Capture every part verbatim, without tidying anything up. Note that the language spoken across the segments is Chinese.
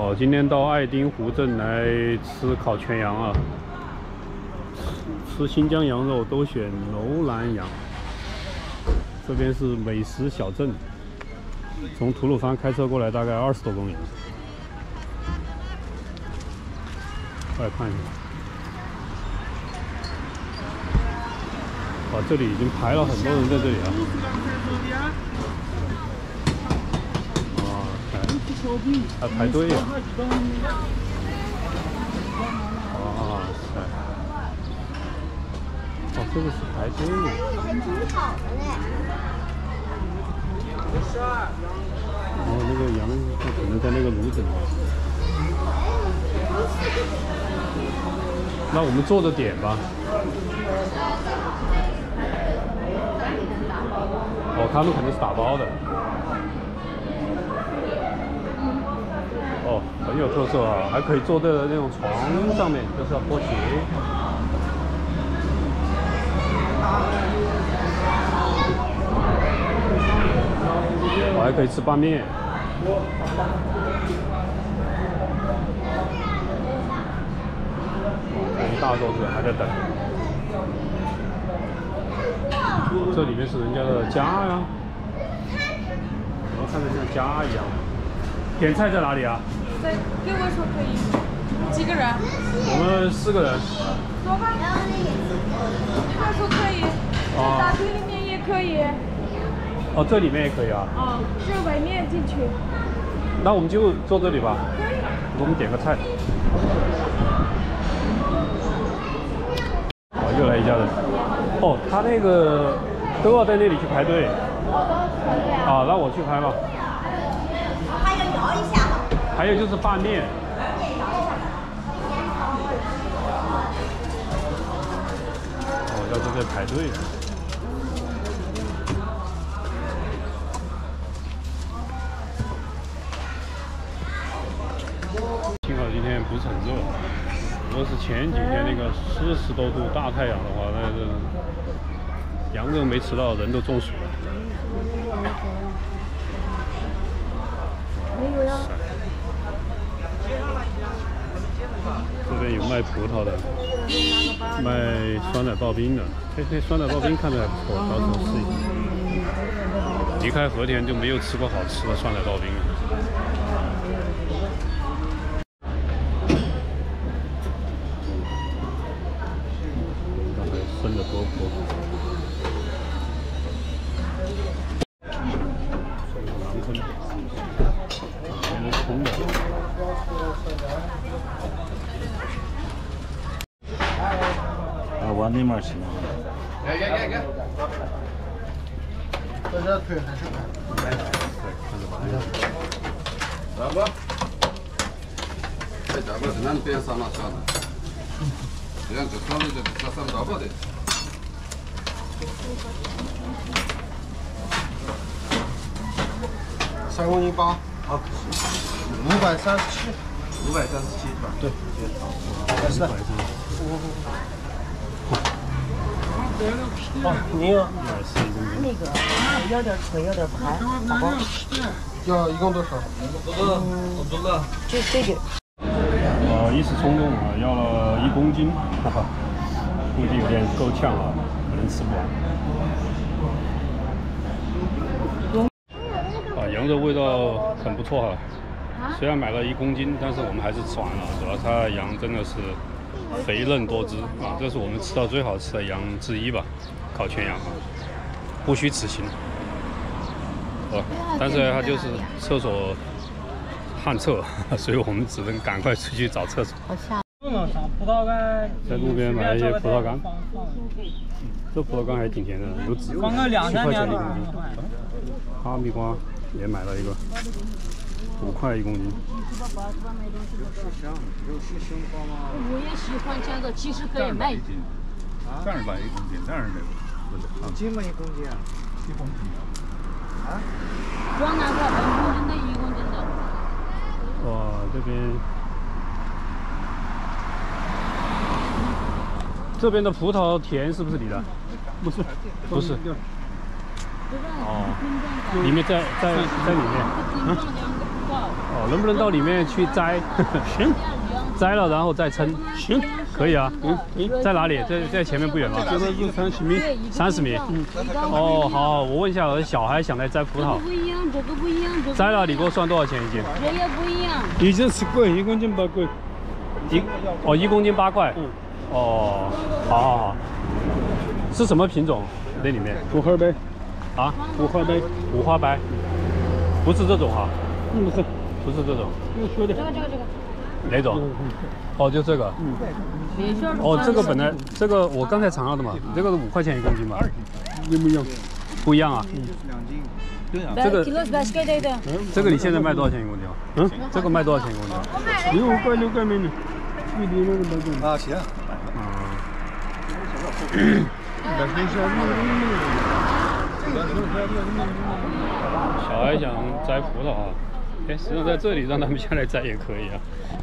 哦，今天到爱丁湖镇来吃烤全羊啊！吃新疆羊肉都选楼兰羊。这边是美食小镇，从吐鲁番开车过来大概二十多公里。过来看一下。哦，这里已经排了很多人在这里啊。还排队呀！哇塞！哦，这个是排队的。 还挺好的嘞。 哦，那个羊它可能在那个炉子里面。那我们坐着点吧。哦，他们肯定是打包的。哦，很有特色啊，还可以坐在那种床上面，就是要脱鞋。我还可以吃拌面。一大桌子还在等。这里面是人家的家呀，怎么看着像家一样？点菜在哪里啊？ 在六位数可以，几个人？ 我们四个人。 多吧？六位数可以，在大厅里面也可以。 哦，这里面也可以啊。 哦，是外面进去。 那我们就坐这里吧。 可以。 我们点个菜。哦，又来一家人。哦，他那个都要在那里去排队。啊，那我去排吧。 还要摇一下。 还有就是拌面。哦，要在这排队。幸好今天不是很热，如果是前几天那个四十多度大太阳的话，那这羊肉没吃到，人都中暑了。 没有呀。 这边有卖葡萄的，卖酸奶刨冰的。这这酸奶刨冰看着还不错，到时候试一试。离开和田就没有吃过好吃的酸奶刨冰了。生的多婆，这个是南昆，南昆的。 啊，往那面去。 来来来来， 这这腿还是来，看着吧。 大哥，这大哥是俺边上那下的。这样就上面这上上大包的。 三公斤八，好，五百三十七， 五百三十七是吧？ 对，好，是的。哦，您要那个要点腿，要点排，好吧？ 要一共多少？ 嗯，多了。 就这个。 呃，一时冲动啊，要了一公斤，哈哈，估计有点够呛啊，可能吃不完。啊，羊肉味道很不错哈、啊，虽然买了一公斤，但是我们还是吃完了，主要它羊真的是肥嫩多汁啊，这是我们吃到最好吃的羊之一吧，烤全羊啊，不虚此行。哦，但是它就是厕所旱厕，所以我们只能赶快出去找厕所。 好吓。 葡萄干， 在路边买了一些葡萄干，这葡萄干还挺甜的，有籽，七块钱一公斤。哈密瓜也买了一个，五块一公斤。 我也喜欢这样的，其实可以卖。 三十八一公斤，那是那个，不是五斤吗？一公斤啊？ 一公斤啊？ 装那个半公斤的、一公斤的。 哇，这边这边的葡萄甜是不是你的？ 不是， 不是。哦，里面在在在里面。嗯。 哦，能不能到里面去摘？ 行， 摘了然后再称。 行， 可以啊。 嗯，嗯在哪里？在在前面不远吗？ 这个是三十米。 三十米。 嗯。 哦，好，我问一下，我的小孩想来摘葡萄。 不一样，这个不一样，这个。 摘了你给我算多少钱一斤？ 这也不一样。 一斤十块，一公斤八块。 一哦，一公斤八块。 嗯。 哦，好好好。是什么品种？那里面？ 五花白。 啊？ 五花白。 五花白。不是这种哈。 嗯，不是。 不是这种。 又说的。 这个这个这个。 哪种？哦，就这个。 嗯。 哦，这个本来这个我刚才尝了的嘛，这个是五块钱一公斤嘛。 一模一样。 不一样啊。 嗯。 对啊。 这个。这个你现在卖多少钱一公斤啊？嗯。这个卖多少钱一公斤？ 六块六块没呢。一点那个八块。 啊，行。 嗯。 小孩想摘葡萄啊，哎，实际上在这里让他们下来摘也可以啊，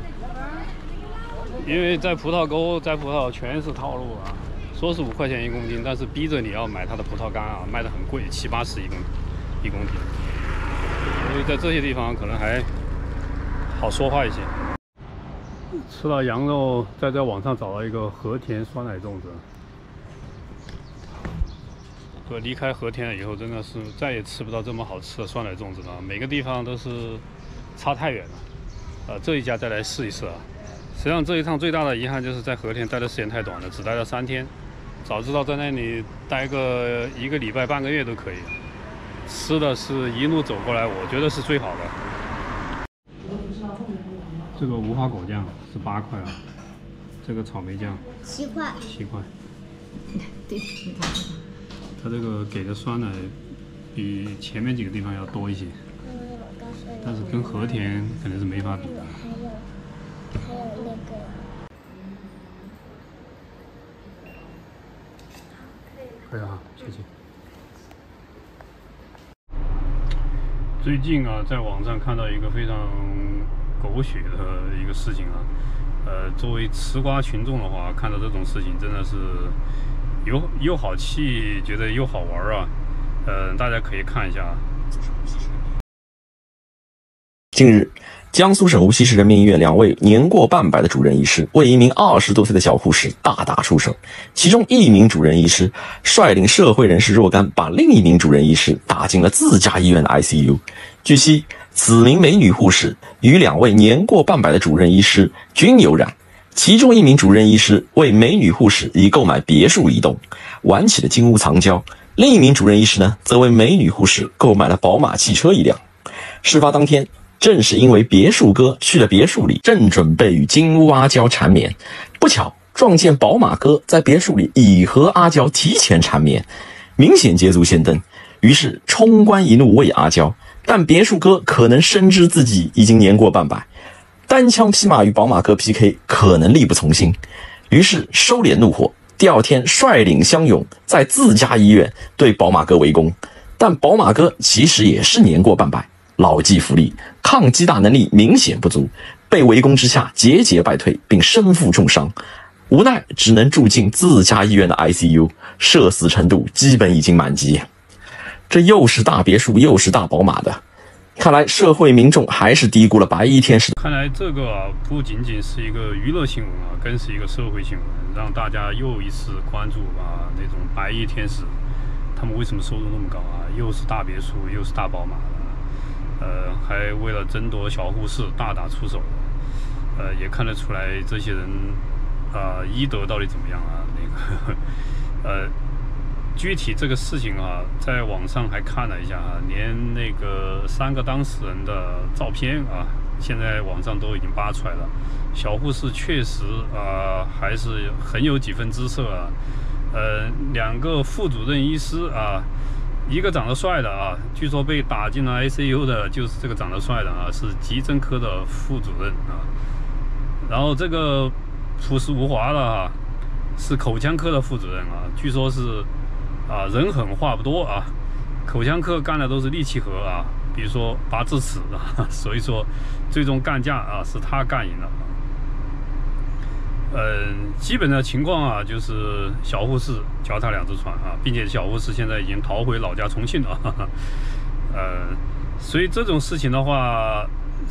因为在葡萄沟摘葡萄全是套路啊，说是五块钱一公斤，但是逼着你要买它的葡萄干啊，卖的很贵，七八十一公一公斤，所以在这些地方可能还好说话一些。吃了羊肉，再在网上找到一个和田酸奶粽子。说离开和田了以后，真的是再也吃不到这么好吃的酸奶粽子了。每个地方都是差太远了。呃，这一家再来试一试啊。实际上这一趟最大的遗憾就是在和田待的时间太短了，只待了三天。早知道在那里待个一个礼拜、半个月都可以。吃的是一路走过来，我觉得是最好的。这个无花果酱是八块啊，这个草莓酱七块， 七块。 对，你看。 它这个给的酸奶比前面几个地方要多一些，但是跟和田肯定是没法比的。 还有还有那个。 可以啊，谢谢。最近啊，在网上看到一个非常狗血的一个事情啊，呃，作为吃瓜群众的话，看到这种事情真的是。有又好气，觉得又好玩啊，呃，大家可以看一下。 近日，江苏省无锡市人民医院两位年过半百的主任医师为一名二十多岁的小护士大打出手，其中一名主任医师率领社会人士若干，把另一名主任医师打进了自家医院的 I C U。据悉，此名美女护士与两位年过半百的主任医师均有染。其中一名主任医师为美女护士已购买别墅一栋，玩起了金屋藏娇；另一名主任医师呢，则为美女护士购买了宝马汽车一辆。事发当天，正是因为别墅哥去了别墅里，正准备与金屋阿娇缠绵，不巧撞见宝马哥在别墅里已和阿娇提前缠绵，明显捷足先登，于是冲冠一怒为阿娇。但别墅哥可能深知自己已经年过半百。单枪匹马与宝马哥 P K 可能力不从心，于是收敛怒火，第二天率领乡勇在自家医院对宝马哥围攻。但宝马哥其实也是年过半百，老骥伏枥，抗击打能力明显不足，被围攻之下节节败退，并身负重伤，无奈只能住进自家医院的 I C U， 社死程度基本已经满级。这又是大别墅又是大宝马的。看来社会民众还是低估了白衣天使。 看来这个啊，不仅仅是一个娱乐新闻啊，更是一个社会新闻，让大家又一次关注啊那种白衣天使，他们为什么收入那么高啊？又是大别墅，又是大宝马的，呃，还为了争夺小护士大打出手，呃，也看得出来这些人啊、呃、医德到底怎么样啊？那个呃。具体这个事情啊，在网上还看了一下啊，连那个三个当事人的照片啊，现在网上都已经扒出来了。小护士确实啊，还是很有几分姿色啊。呃，两个副主任医师啊，一个长得帅的啊，据说被打进了 I C U 的就是这个长得帅的啊，是急诊科的副主任啊。然后这个朴实无华的啊，是口腔科的副主任啊，据说是。啊，人狠话不多啊，口腔科干的都是力气活啊，比如说拔智齿啊，所以说最终干架啊是他干赢了。嗯，基本的情况啊，就是小护士脚踏两只船啊，并且小护士现在已经逃回老家重庆了。呃，所以这种事情的话，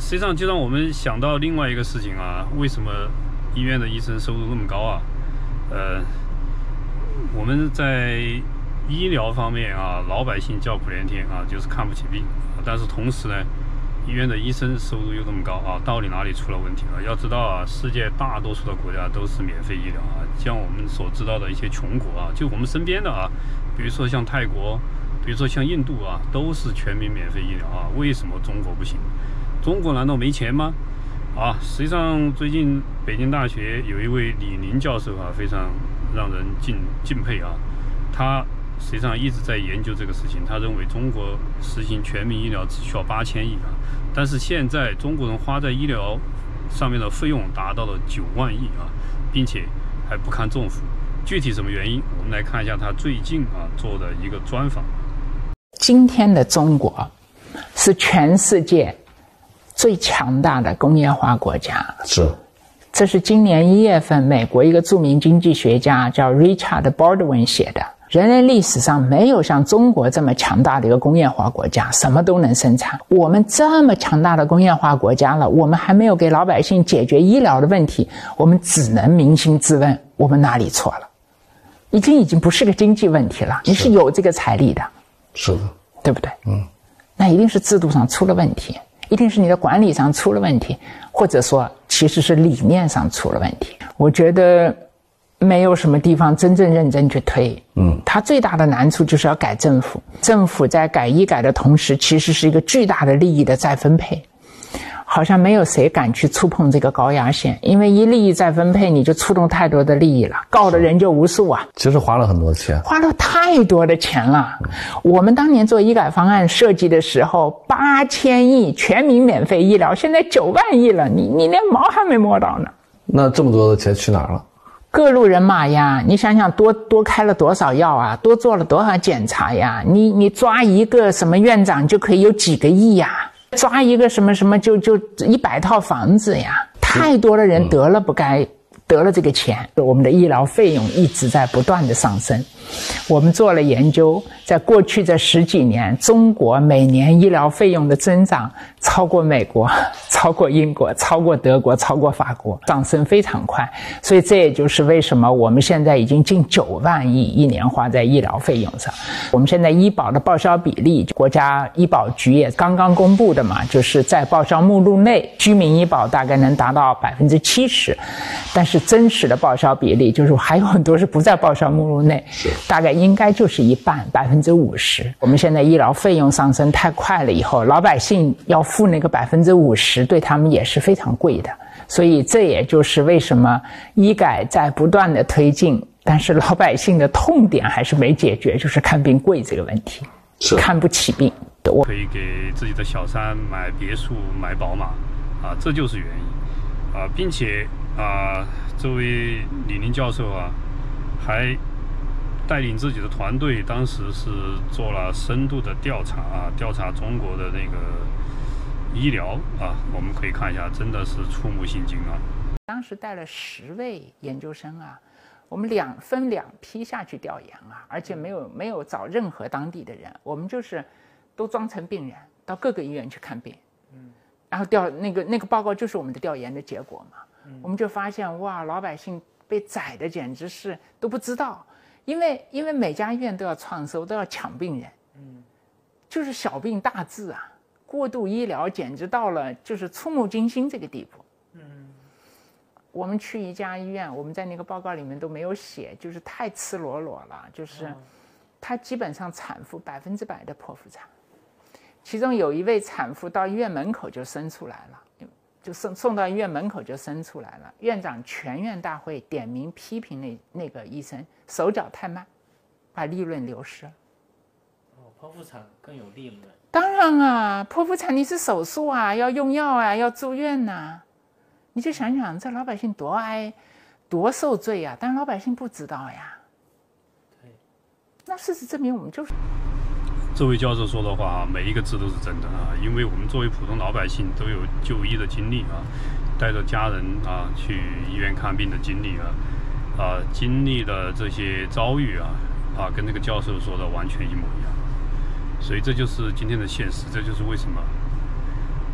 实际上就让我们想到另外一个事情啊，为什么医院的医生收入那么高啊？呃，我们在医疗方面啊，老百姓叫苦连天啊，就是看不起病。但是同时呢，医院的医生收入又这么高啊，到底哪里出了问题了？要知道啊，世界大多数的国家都是免费医疗啊，像我们所知道的一些穷国啊，就我们身边的啊，比如说像泰国，比如说像印度啊，都是全民免费医疗啊。为什么中国不行？中国难道没钱吗？啊，实际上最近北京大学有一位李宁教授啊，非常让人敬敬佩啊，他实际上一直在研究这个事情。他认为中国实行全民医疗只需要八千亿啊，但是现在中国人花在医疗上面的费用达到了九万亿啊，并且还不堪重负。具体什么原因？我们来看一下他最近啊做的一个专访。 今天的中国是全世界最强大的工业化国家， 是， 这是今年一月份美国一个著名经济学家叫 Richard Baldwin 写的。人类历史上没有像中国这么强大的一个工业化国家，什么都能生产。我们这么强大的工业化国家了，我们还没有给老百姓解决医疗的问题，我们只能扪心自问，我们哪里错了？已经已经不是个经济问题了，你是有这个财力的， 是的， 对不对？ 嗯， 那一定是制度上出了问题，一定是你的管理上出了问题，或者说其实是理念上出了问题。我觉得没有什么地方真正认真去推，嗯，它最大的难处就是要改政府。政府在改医改的同时，其实是一个巨大的利益的再分配，好像没有谁敢去触碰这个高压线，因为一利益再分配，你就触动太多的利益了，告的人就无数啊。 其实花了很多钱， 花了太多的钱了。我们当年做医改方案设计的时候，八千亿全民免费医疗，现在九万亿了，你你连毛还没摸到呢。 那这么多的钱去哪儿了？ 各路人马呀，你想想多多开了多少药啊，多做了多少检查呀，你你抓一个什么院长就可以有几个亿呀，抓一个什么什么就就一百套房子呀，太多的人得了不该得了这个钱，我们的医疗费用一直在不断的上升。我们做了研究，在过去这十几年，中国每年医疗费用的增长超过美国，超过英国，超过德国，超过法国，上升非常快。所以这也就是为什么我们现在已经近九万亿一年花在医疗费用上。我们现在医保的报销比例，国家医保局也刚刚公布的嘛，就是在报销目录内，居民医保大概能达到百分之七十，但是真实的报销比例就是还有很多是不在报销目录内，大概应该就是一半，百分之五十。我们现在医疗费用上升太快了以后，老百姓要付那个百分之五十，对他们也是非常贵的。所以这也就是为什么医改在不断的推进，但是老百姓的痛点还是没解决，就是看病贵这个问题，看不起病。 可以给自己的小三买别墅、买宝马啊，这就是原因啊，并且啊，这位李宁教授啊，还带领自己的团队，当时是做了深度的调查啊，调查中国的那个医疗啊，我们可以看一下，真的是触目心惊啊。 当时带了十位研究生啊，我们两分两批下去调研啊，而且没有没有找任何当地的人，我们就是都装成病人到各个医院去看病，嗯，然后调那个那个报告就是我们的调研的结果嘛，嗯，我们就发现哇，老百姓被宰的简直是都不知道。因为因为每家医院都要创收，都要抢病人，嗯，就是小病大治啊，过度医疗简直到了就是触目惊心这个地步，嗯，我们去一家医院，我们在那个报告里面都没有写，就是太赤裸裸了，就是他基本上产妇百分之百的剖腹产，其中有一位产妇到医院门口就生出来了。就送送到医院门口就生出来了，院长全院大会点名批评那那个医生手脚太慢，把利润流失了。 哦，剖腹产更有利润。 当然啊，剖腹产你是手术啊，要用药啊，要住院呐、啊，你就想想这老百姓多挨，多受罪啊！但老百姓不知道呀。对。那事实证明，我们就是。 这位教授说的话，每一个字都是真的啊！因为我们作为普通老百姓，都有就医的经历啊，带着家人啊去医院看病的经历啊，啊，经历的这些遭遇啊，啊，跟这个教授说的完全一模一样。所以这就是今天的现实，这就是为什么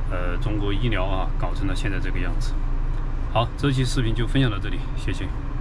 呃中国医疗啊搞成了现在这个样子。好，这期视频就分享到这里，谢谢。